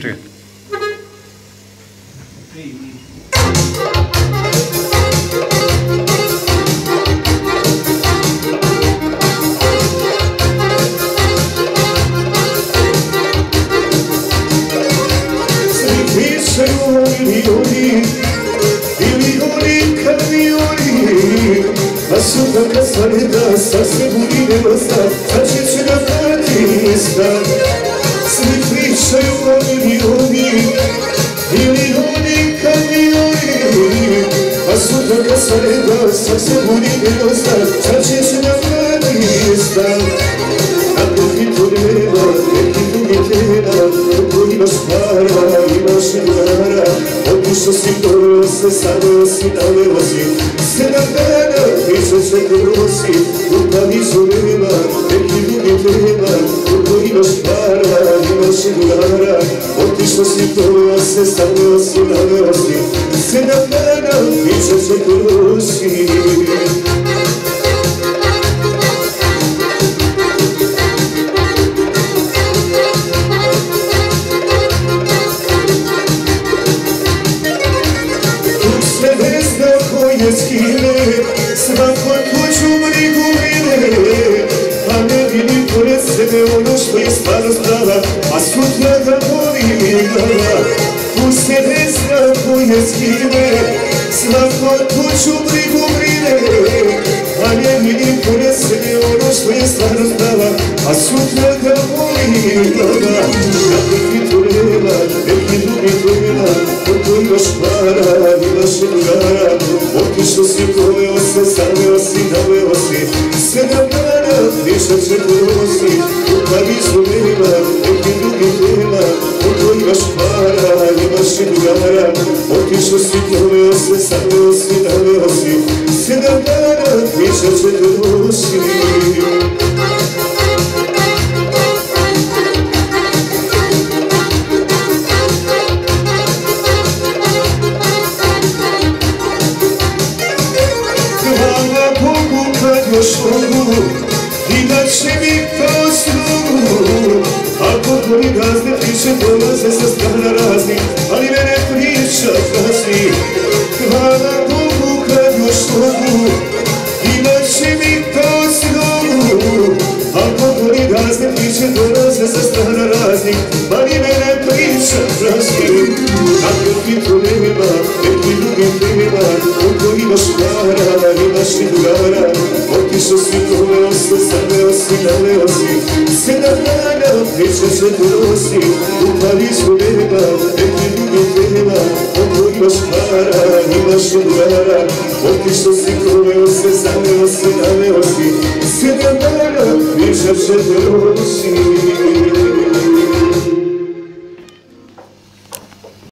Čekaj. A sutra kad stane da sad se budi nedosta, sad će da vrati stan. Svi pričaju oni, ili oni kamioni. A sutra kad stane da sad se budi nedosta, sad će da vrati stan. Ako ti to nema, neki drugi tema, ako imaš para, imaš i dvara, otišao si dobro se, stavio si, naveo si, 7 dana, priča se krosi, upavi zovema, neki drugi tema, ako imaš para, imaš i dvara, otišao si dobro se, stavio si, naveo si, 7 dana, priča se krosi. Svakoj kuću brigu brine, a ne vidi pored sebe ono što je stvarno strava, a sutra ga boli glava. U sebe zna koje skine, svakoj kuću brigu brine, a ne vidi pored sebe ono što je stvarno strava, a sutra ga boli glava. Kako ti to nema, neki drugi tema, koliko imaš para, imaš i drugara, otišao si poveo se, stavio si, naveo si, 7 dana, više će prosi, upavi zovema, neki drugi tema, koliko imaš para, imaš i drugara, otišao si poveo se, stavio si, naveo si, 7 dana, više će prosi. I da će mi kao slugu, ako tvoj gazde priče dolaze sa strana raznih, ali mene priča prazni. Hvala Bogu kad još mogu, i da će mi kao slugu, ako tvoj gazde priče dolaze sa strana raznih, ali mene priča prazni. Ako ti to nema, neki drugi tema, koliko imaš para, imaš i drugara, otišao si poveo se, stavio si, naveo si, 7 dana, priča se prosi, upavi zovema, neki drugi tema, koliko imaš para, imaš i drugara, otišao si poveo se, stavio si, naveo si, 7 dana, priča se prosi.